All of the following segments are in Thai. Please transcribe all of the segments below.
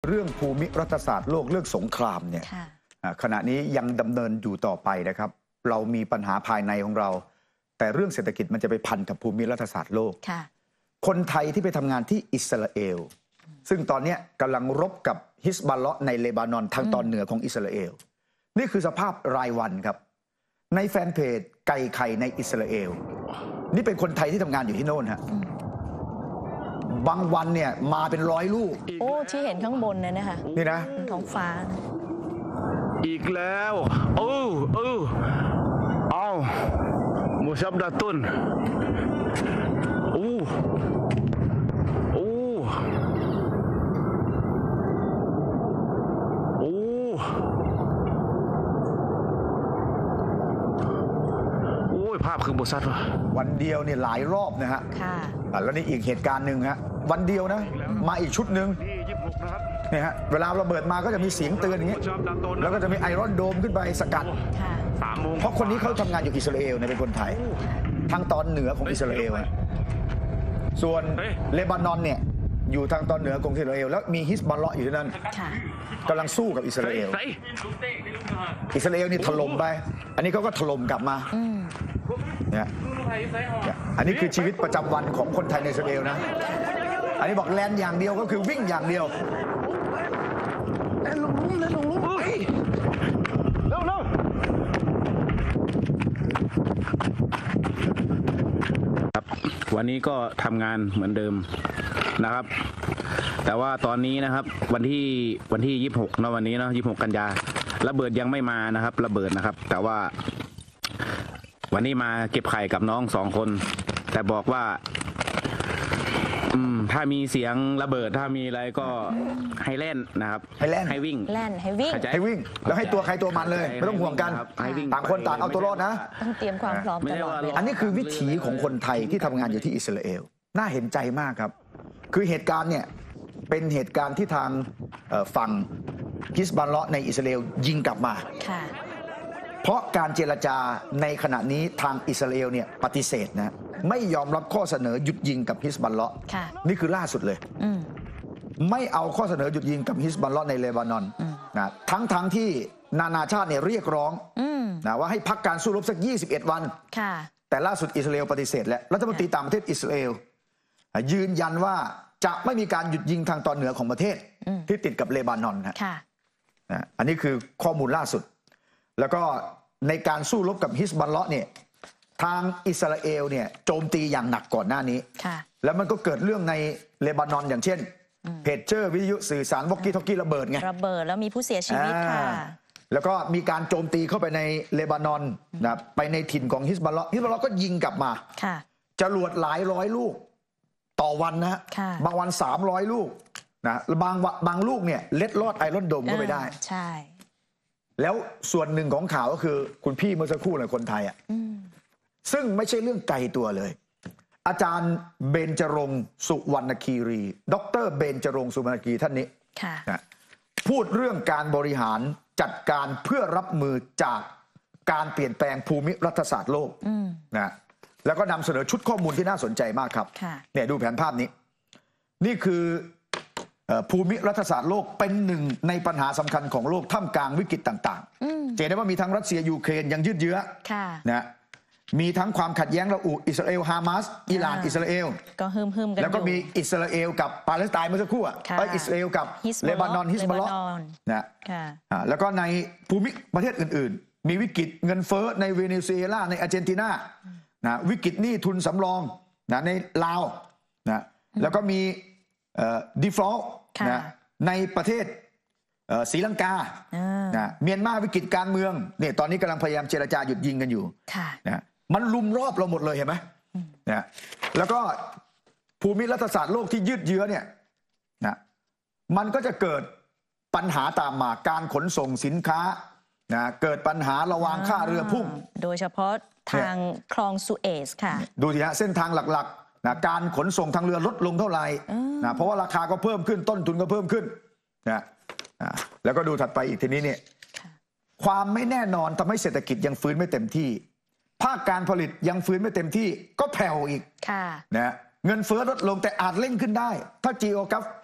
เรื่องภูมิรัฐศาสตร์โลกเรื่องสงครามเนี่ยขณะนี้ยังดำเนินอยู่ต่อไปนะครับเรามีปัญหาภายในของเราแต่เรื่องเศรษฐกิจมันจะไปพันกับภูมิรัฐศาสตร์โลกคนไทยที่ไปทำงานที่อิสราเอลซึ่งตอนนี้กำลังรบกับฮิซบอลเลาะห์ในเลบานอนทางตอนเหนือของอิสราเอลนี่คือสภาพรายวันครับในแฟนเพจไก่ไข่ในอิสราเอลนี่เป็นคนไทยที่ทำงานอยู่ที่โน่นฮะบางวันเนี่ยมาเป็น100 ลูกโอ้ที่เห็นข้างบนเนี่ยนะคะนี่นะท้องฟ้าอีกแล้วเอามุชับดาตุนโอ้ภาพคือบทสัตว์วันเดียวเนี่ยหลายรอบนะฮะแล้วนี่อีกเหตุการณ์หนึ่งฮะวันเดียวนะมาอีกชุดหนึ่งเนี่ยฮะเวลาระเบิดมาก็จะมีเสียงเตือนอย่างนี้แล้วก็จะมีไอรอนโดมขึ้นไปสกัดเพราะคนนี้เขาทำงานอยู่อิสราเอลเนี่ยเป็นคนไทยทางตอนเหนือของอิสราเอลส่วนเลบานอนเนี่ยอยู่ทางตอนเหนือของอิสราเอลแล้วมีฮิซบอลเลาะห์อยู่ที่นั่นกำลังสู้กับอิสราเอลนี่ถล่มไปอันนี้เขาก็ถล่มกลับมาเนี่ยอันนี้คือชีวิตประจำวันของคนไทยในอิสราเอลนะอันนี้บอกแลนอย่างเดียวก็คือวิ่งอย่างเดียวแลนลงลุ่มเร็วครับวันนี้ก็ทำงานเหมือนเดิมนะครับแต่ว่าตอนนี้นะครับวันที่26นะวันนี้เนาะ26 กันยาระเบิดยังไม่มานะครับระเบิดนะครับแต่ว่าวันนี้มาเก็บไข่กับน้อง2 คนแต่บอกว่าถ้ามีเสียงระเบิดถ้ามีอะไรก็ให้เล่นนะครับให้วิ่งแล้วให้ตัวใครตัวมันเลยไม่ต้องห่วงกันต่างคนต่างเอาตัวรอดนะต้องเตรียมความพร้อมตลอดอันนี้คือวิถีของคนไทยที่ทำงานอยู่ที่อิสราเอลน่าเห็นใจมากครับคือเหตุการณ์เนี่ยเป็นเหตุการณ์ที่ทางฝั่งฮิซบอลเลาะห์ในอิสราเอลยิงกลับมาเพราะการเจรจาในขณะนี้ทางอิสราเอลเนี่ยปฏิเสธนะไม่ยอมรับข้อเสนอหยุดยิงกับฮิซบอลเลาะห์นี่คือล่าสุดเลยไม่เอาข้อเสนอหยุดยิงกับฮิซบอลเลาะห์ในเลบานอนนะทั้งที่นานาชาติเนี่ยเรียกร้องนะว่าให้พักการสู้รบสัก21 วันแต่ล่าสุดอิสราเอลปฏิเสธและรัฐมนตรีต่างประเทศอิสราเอลยืนยันว่าจะไม่มีการหยุดยิงทางตอนเหนือของประเทศที่ติดกับเลบานอนนะอันนี้คือข้อมูลล่าสุดแล้วก็ในการสู้รบกับฮิซบอลเลาะห์เนี่ยทางอิสราเอลเนี่ยโจมตีอย่างหนักก่อนหน้านี้แล้วมันก็เกิดเรื่องในเลบานอนอย่างเช่นเพจเจอร์วิทยุสื่อสารวอกกี้ทอกกี้ระเบิดไงระเบิดแล้วมีผู้เสียชีวิตค่ะแล้วก็มีการโจมตีเข้าไปในเลบานอนนะไปในถิ่นของฮิซบอลเลาะห์ก็ยิงกลับมาจรวดหลายร้อยลูกต่อวันนะบางวัน300 ลูกนะบางลูกเนี่ยเล็ดลอดไอรอนโดมเข้าไปได้ใช่แล้วส่วนหนึ่งของข่าวก็คือคุณพี่เมื่อสักครู่เลยคนไทยซึ่งไม่ใช่เรื่องไกลตัวเลยอาจารย์เบญจรงค์สุวรรณคีรีดร.เบญจรงค์สุวรรณคีรีท่านนี้พูดเรื่องการบริหารจัดการเพื่อรับมือจากการเปลี่ยนแปลงภูมิรัฐศาสตร์โลกนะแล้วก็นำเสนอชุดข้อมูลที่น่าสนใจมากครับเนี่ยดูแผนภาพนี้นี่คือภูมิรัฐศาสตร์โลกเป็นหนึ่งในปัญหาสำคัญของโลกท่ามกลางวิกฤตต่างๆเห็นได้ว่ามีทั้งรัสเซียยูเครนยังยืดเยื้อนะมีทั้งความขัดแย้งระอุอิสราเอลฮามาสอิหร่านอิสราเอลก็ฮึมกันแล้วก็มีอิสราเอลกับปาเลสไตน์เมื่อสักครู่อิสราเอลกับเลบานอนฮิซบอลเลาะห์นะแล้วก็ในภูมิประเทศอื่นๆมีวิกฤตเงินเฟ้อในเวเนซุเอลาในอาร์เจนตินานะวิกฤตหนี้ทุนสำรองนะในลาวนะแล้วก็มีdefault นะในประเทศศรีลังกานะเมียนมาวิกฤตการเมืองเนี่ยตอนนี้กำลังพยายามเจรจาหยุดยิงกันอยู่นะมันลุมรอบเราหมดเลยเห็นไหมนะแล้วก็ภูมิรัฐศาสตร์โลกที่ยืดเยื้อเนี่ยนะมันก็จะเกิดปัญหาตามมาการขนส่งสินค้านะเกิดปัญหาระวางค่าเรือพุ่งโดยเฉพาะทางคลองสุเอซค่ะดูสิฮะเส้นทางหลักๆนะการขนส่งทางเรือลดลงเท่าไหร่นะเพราะว่าราคาก็เพิ่มขึ้นต้นทุนก็เพิ่มขึ้นนะแล้วก็ดูถัดไปอีกทีนี้เนี่ยความไม่แน่นอนทำให้เศรษฐกิจยังฟื้นไม่เต็มที่ภาคการผลิตยังฟื้นไม่เต็มที่ก็แผ่วอีกนะเงินเฟ้อลดลงแต่อาจเร่งขึ้นได้ถ้า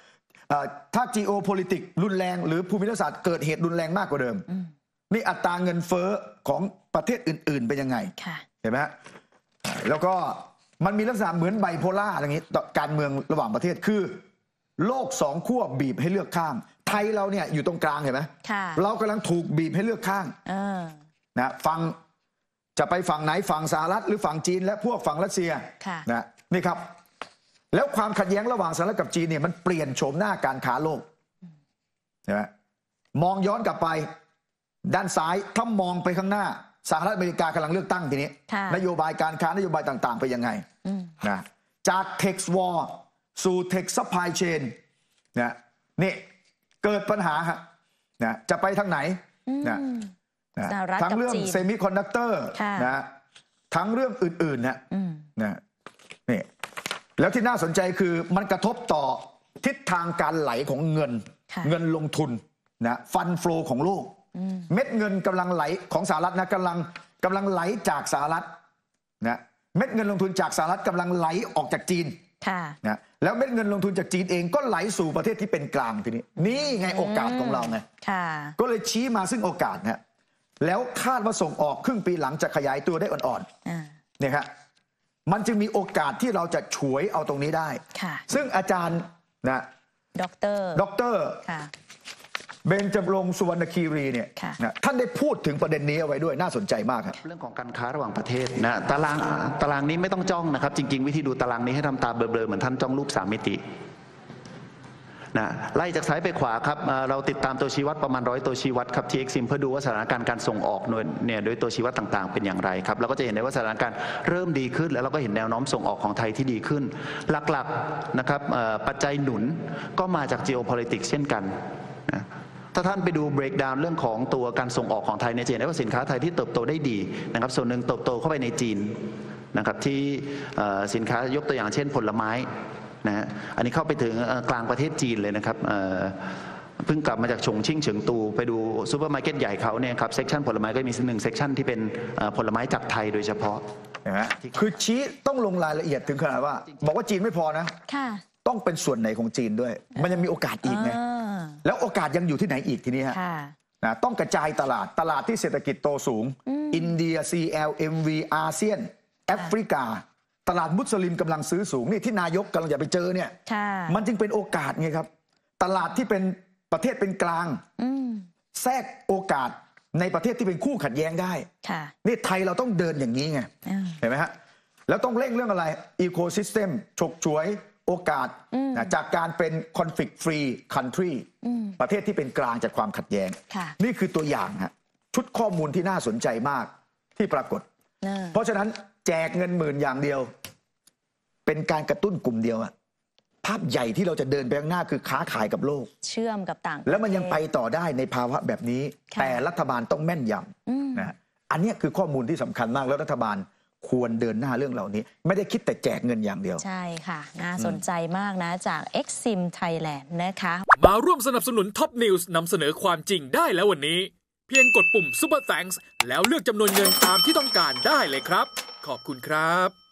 ถ้า geopolitics รุนแรงหรือภูมิรัฐศาสตร์เกิดเหตุรุนแรงมากกว่าเดิมนี่อัตราเงินเฟ้อของประเทศอื่นๆเป็นยังไงเห็นไหมฮะแล้วก็มันมีลักษณะเหมือนไบโพล่าอะไรอย่างนี้การเมืองระหว่างประเทศคือโลกสองขั้วบีบให้เลือกข้างไทยเราเนี่ยอยู่ตรงกลางเห็นไหมเรากำลังถูกบีบให้เลือกข้างนะฟังจะไปฝั่งไหนฝั่งสหรัฐหรือฝั่งจีนและพวกฝั่งรัสเซียนะนี่ครับแล้วความขัดแย้งระหว่างสหรัฐกับจีนเนี่ยมันเปลี่ยนโฉมหน้าการค้าโลกใช่ไหมมองย้อนกลับไปด้านซ้ายถ้ามองไปข้างหน้าสหรัฐอเมริกากำลังเลือกตั้งทีนี้นโยบายการค้านโยบายต่างๆไปยังไงนะจาก Tax War สู่ Tax Supply Chain นะนี่เกิดปัญหาครับนะจะไปทางไหนนะทั้งเรื่องเซมิคอนดักเตอร์นะทั้งเรื่องอื่นๆนะนี่แล้วที่น่าสนใจคือมันกระทบต่อทิศทางการไหลของเงินลงทุนนะฟันโฟลของโลกเม็ดเงินกำลังไหลของสหรัฐนะกำลังไหลจากสหรัฐนะเม็ดเงินลงทุนจากสหรัฐกำลังไหลออกจากจีนนะแล้วเม็ดเงินลงทุนจากจีนเองก็ไหลสู่ประเทศที่เป็นกลางทีนี้นี่ไงโอกาสของเราไงก็เลยชี้มาซึ่งโอกาสนะแล้วคาดว่าส่งออกครึ่งปีหลังจะขยายตัวได้อ่อนๆเนี่ยครับมันจึงมีโอกาสที่เราจะฉวยเอาตรงนี้ได้ซึ่งอาจารย์นะด็อกเตอร์เบญจรงค์สุวรรณคีรีเนี่ยท่านได้พูดถึงประเด็นนี้เอาไว้ด้วยน่าสนใจมากครับเรื่องของการค้าระหว่างประเทศนะตารางนี้ไม่ต้องจ้องนะครับจริงๆวิธีดูตารางนี้ให้ทำตาเบลอๆเหมือนท่านจ้องรูป3 มิตินะไล่จากซ้ายไปขวาครับเราติดตามตัวชี้วัดประมาณ100 ตัวชี้วัดครับ TXIM เพื่อดูว่าสถานการณ์การส่งออกเนี่ยโดยตัวชี้วัดต่างๆเป็นอย่างไรครับเราก็จะเห็นได้ว่าสถานการณ์เริ่มดีขึ้นแล้วเราก็เห็นแนวโน้มส่งออกของไทยที่ดีขึ้นหลักๆนะครับปัจจัยหนุนก็มาจาก geopolitics เช่นกันนะถ้าท่านไปดู breakdown เรื่องของตัวการส่งออกของไทยเนี่ยจะเห็นได้ว่าสินค้าไทยที่เติบโตได้ดีนะครับส่วนหนึ่งเติบโตเข้าไปในจีนนะครับที่สินค้ายกตัวอย่างเช่นผลไม้นะอันนี้เข้าไปถึงกลางประเทศจีนเลยนะครับเพิ่งกลับมาจากฉงชิ่งเฉิงตูไปดูซูเปอร์มาร์เก็ตใหญ่เขาเนี่ยครับเซกชันผลไม้ก็มี1 เซกชันที่เป็นผลไม้จากไทยโดยเฉพาะนะคือชี้ต้องลงรายละเอียดถึงขนาดว่าบอกว่าจีนไม่พอนะต้องเป็นส่วนไหนของจีนด้วยมันยังมีโอกาสอีกไงแล้วโอกาสยังอยู่ที่ไหนอีกทีนี้ฮะนะต้องกระจายตลาดที่เศรษฐกิจโตสูงอินเดีย CLMV อาเซียนแอฟริกาตลาดมุสลิมกำลังซื้อสูงนี่ที่นายกกำลังจะไปเจอเนี่ยมันจึงเป็นโอกาสไงครับตลาดที่เป็นประเทศเป็นกลางแทรกโอกาสในประเทศที่เป็นคู่ขัดแย้งได้นี่ไทยเราต้องเดินอย่างนี้ไงเห็นไหมฮะแล้วต้องเร่งเรื่องอะไรอีโคซิสเต็มฉกฉวยโอกาสจากการเป็น conflict free country ประเทศที่เป็นกลางจากความขัดแย้งนี่คือตัวอย่างฮะชุดข้อมูลที่น่าสนใจมากที่ปรากฏเพราะฉะนั้นแจกเงินหมื่นอย่างเดียวเป็นการกระตุ้นกลุ่มเดียวอะภาพใหญ่ที่เราจะเดินไปข้างหน้าคือค้าขายกับโลกเชื่อมกับต่างแล้วมันยังไปต่อได้ในภาวะแบบนี้แต่รัฐบาลต้องแม่นยำนะอันนี้คือข้อมูลที่สำคัญมากแล้วรัฐบาลควรเดินหน้าเรื่องเหล่านี้ไม่ได้คิดแต่แจกเงินอย่างเดียวใช่ค่ะน่าสนใจมากนะจาก Exim Thailand นะคะมาร่วมสนับสนุน Top News นำเสนอความจริงได้แล้ววันนี้เพียงกดปุ่ม Super Thanks แล้วเลือกจำนวนเงินตามที่ต้องการได้เลยครับขอบคุณครับ